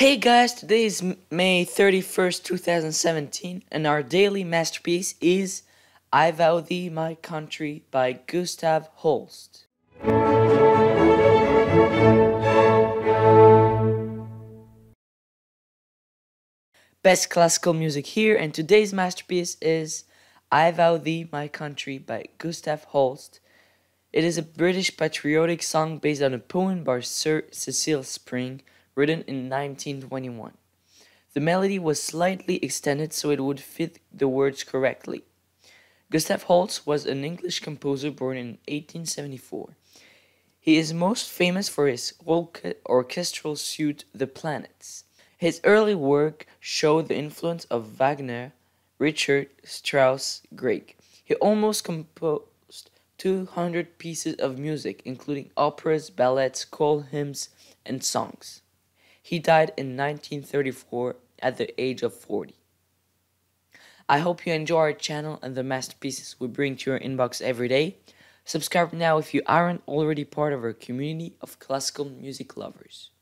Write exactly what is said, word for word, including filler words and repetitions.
Hey guys, today is M- May thirty-first, two thousand seventeen, and our daily masterpiece is I Vow Thee My Country by Gustav Holst. Best classical music here, and today's masterpiece is I Vow Thee My Country by Gustav Holst. It is a British patriotic song based on a poem by Sir Cecil Spring, written in nineteen twenty-one. The melody was slightly extended so it would fit the words correctly. Gustav Holst was an English composer born in eighteen seventy-four. He is most famous for his orchestral suite The Planets. His early work showed the influence of Wagner, Richard Strauss, Grieg. He almost composed two hundred pieces of music, including operas, ballets, choral hymns, and songs. He died in nineteen thirty-four at the age of forty. I hope you enjoy our channel and the masterpieces we bring to your inbox every day. Subscribe now if you aren't already part of our community of classical music lovers.